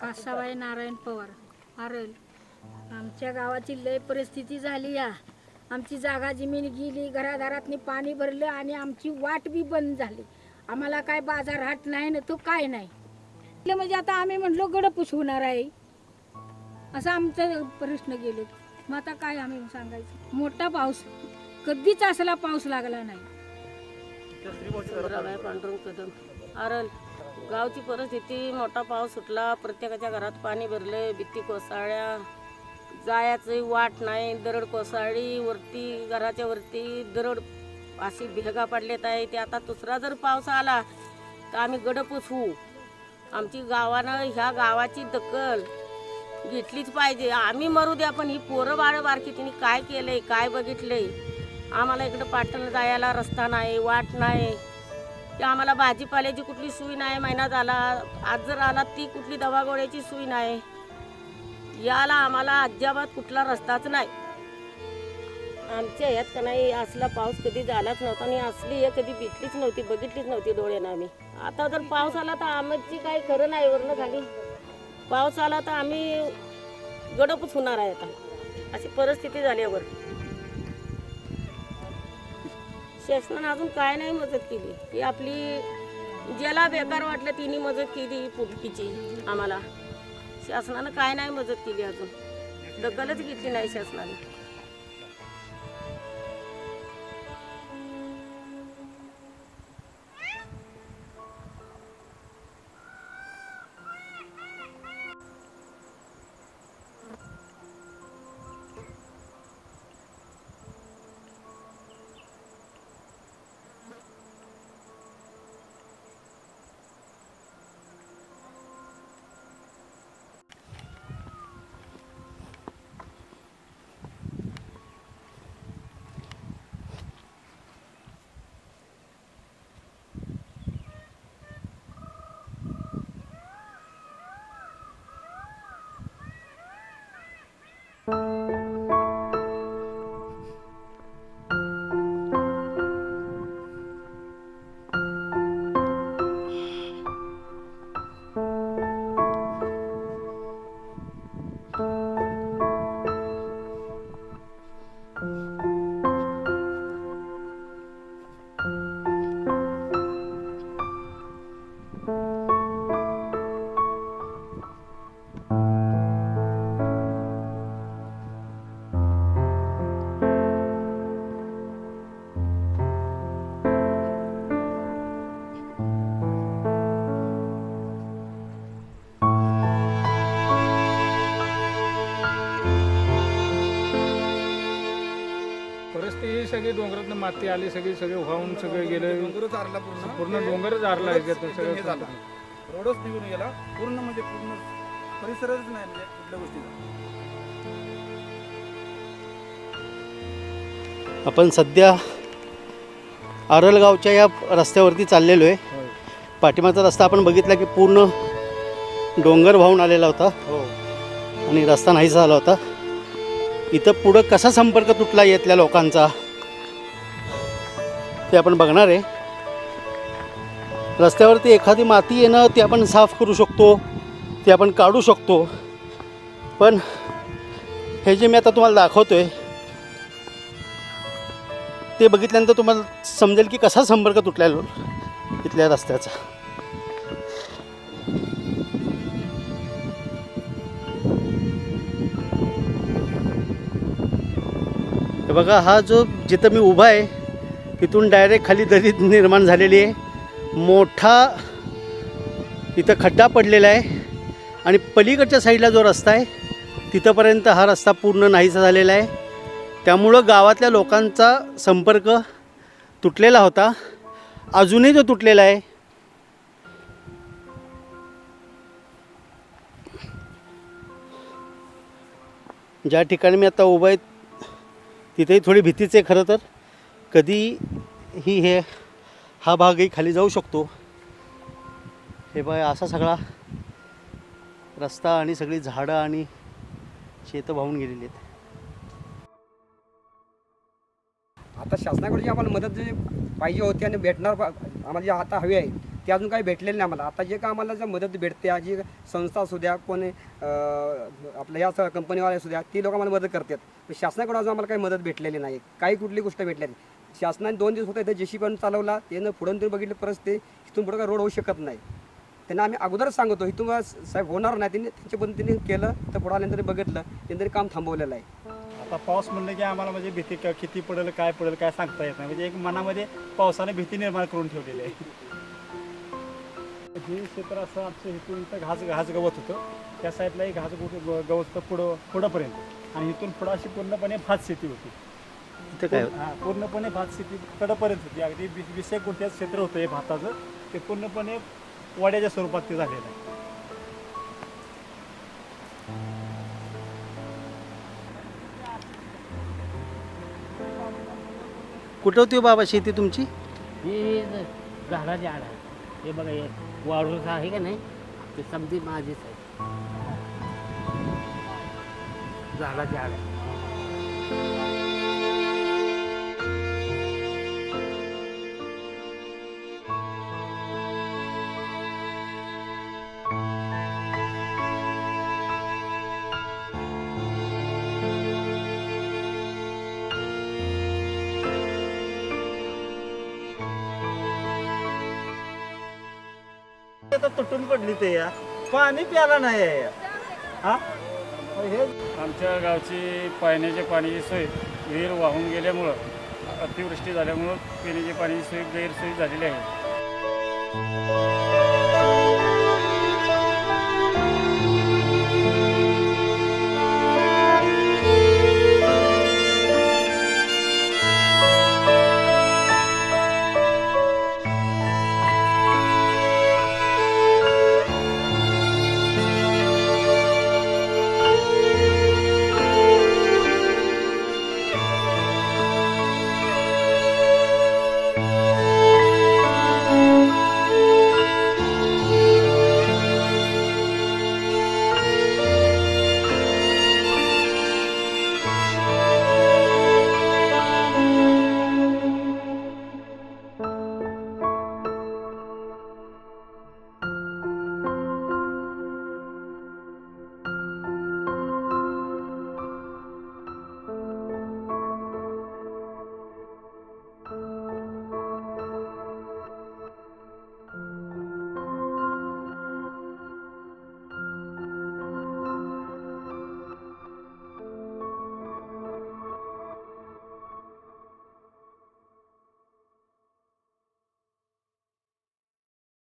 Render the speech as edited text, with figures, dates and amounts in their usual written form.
Ashabai Narayan Pawar Aurel. आमच्या गावाची लय परिस्थिती झाली या. आमची जागा जमीन गेली, घरादारातनी पाणी भरलं आणि आमची वाट बी बंद झाली. आम्हाला काय बाजार हाट नाही ना तो काय नाही. म्हणजे आता आम्ही म्हटलो गडपूस होणार आहे असं आमचं प्रश्न गेले. मग आता काय आम्ही सांगायचं. मोठा पाऊस कधीच असला पाऊस लागला नाही. पांडुरंग कदम आरल. गावची परिस्थिती, मोठा पाऊस सुटला, प्रत्येकाच्या घरात पाणी भरले, भित्ती कोसळल्या, जायची वाट नाही, दरड कोसळली, वरती घराच्या वरती दरड अशी भेगा पडलेत आहे. ते आता दुसरा जर पाऊस आला तर आम्ही गडपूस होऊ. आमची गावानं ह्या गावाची दखल घेतलीच पाहिजे. आम्ही मरू द्या पण ही पोरं बाळं बारकी तिने काय केलंय, काय बघितलंय. आम्हाला इकडं पाटण जायला रस्ता नाही, वाट नाही. की आम्हाला भाजीपाल्याची कुठली सोय नाही. महिना झाला, आज जर आला ती कुठली दवागोळ्याची सोय नाही. याला आम्हाला अजिबात कुठला रस्ताच नाही. आमच्या ह्यात का नाही असला पाऊस कधी झालाच नव्हता आणि असली हे कधी भेटलीच नव्हती, बघितलीच नव्हती डोळ्यानं आम्ही. आता जर पाऊस आला तर आमची काही खरं नाही. वरनं खाली पाऊस आला तर आम्ही गडपूस होणार आहे. आता अशी परिस्थिती झाल्यावर शासनानं अजून काय नाही मदत केली. ही आपली ज्याला बेकार वाटलं तिने मदत केली पुटकीची. आम्हाला शासनानं काय नाही मदत केली, अजून दखलच घेतली नाही शासनाने. परिस्थिती सगळी डोंगरातनं माती आली, सगळे वाहून सगळे गेले. पूर्ण डोंगरच आरला सगळं. रोडच निघून गेला पूर्ण, म्हणजे पूर्ण परिसरच नाही म्हणजे कुठल्या गोष्टीचा. आपण सध्या आरलगावच्या या रस्त्यावरती चाललेलो आहे. पाठीमागचा रस्ता आपण बघितला की पूर्ण डोंगर वाहून आलेला होता आणि रस्ता नाहीसा झाला होता. इथं पुढं कसा संपर्क तुटला येथल्या लोकांचा ते आपण बघणार आहे. रस्त्यावरती एखादी माती येणं ते आपण साफ करू शकतो, ते आपण काढू शकतो. पण हे जे मी आता तुम्हाला दाखवतो आहे ते बघितल्यानंतर तुम्हाला समजेल की कसा संपर्क तुटलेला इथल्या रस्त्याचा. हे बघा, हा जो जिथं मी उभा आहे तिथून डायरेक्ट खाली दरी निर्माण झालेली आहे. मोठा इथं खड्डा पडलेला आहे आणि पलीकडच्या साईडला जो रस्ता आहे तिथंपर्यंत हा रस्ता पूर्ण नाहीसा झालेला आहे. त्यामुळं गावातल्या लोकांचा संपर्क तुटलेला होता, अजूनही तो तुटलेला आहे. ज्या ठिकाणी मी आता उभा आहे तिथेही थोडी भीतीच आहे खरं तर. कधीही हा भागही खाली जाऊ शकतो. हे बघा, असा सगळा रस्ता आणि सगळी झाडं आणि शेतं वाहून गेलेली आहेत. आता शासनाकडे जी आम्हाला मदत जी पाहिजे होती आणि भेटणार आम्हाला जे आता हवी आहे ती ते अजून काही भेटलेलं नाही आम्हाला. आता जे का आम्हाला जर मदत भेटते, जी संस्था असू द्या, कोणी आपल्या या कंपनीवाले असू द्या, ती लोक आम्हाला मदत करतात. पण शासनाकडून अजून आम्हाला काही मदत भेटलेली नाही, काही कुठली गोष्ट भेटलेली नाही. शासनाने 2 दिवस होता इथं JCB पण चालवला, त्यानं पुढून तुम्ही बघितलं परत ते इथून पुढं रोड होऊ शकत नाही. त्यांना आम्ही अगोदरच सांगतो इथून साहेब होणार नाही, त्यांनी त्यांच्या पद्धतीने केलं. तर पुढं आल्यानंतर बघितलं त्यांनी काम थांबवलेलं आहे. आता पाऊस म्हणलं की आम्हाला म्हणजे भीती किती पडेल काय सांगता येत नाही. म्हणजे एक मनामध्ये पावसाने भीती निर्माण करून ठेवलेली आहे. हे क्षेत्र असं आमचं इथून इथं घास गवत होतं, त्या साईडलाही गवत होतं पुढंपर्यंत, आणि इथून पुढं अशी पूर्णपणे भात शेती होती. इथं काय पूर्णपणे भात शेती कडपर्यंत होती. अगदी 20 गुंठ्याचं क्षेत्र होतं हे भाताचं, ते पूर्णपणे वाड्याच्या स्वरूपात ते झालेलं आहे. कुठं होती हो बाबा शेती तुमची? हे झाडाचे आड आहे. हे बघा, हे वाळूचं आहे का नाही, ते समजी माझीच आहे. झाडाचे आड आहे. आता तुटून पडली ते या पाणी प्याला नाही आहे. हा हे आमच्या गावची पिण्याच्या पाण्याची सोय विहीर वाहून गेल्यामुळं, अतिवृष्टी झाल्यामुळं पिण्याच्या पाण्याची सोय गैरसोय झालेली आहे.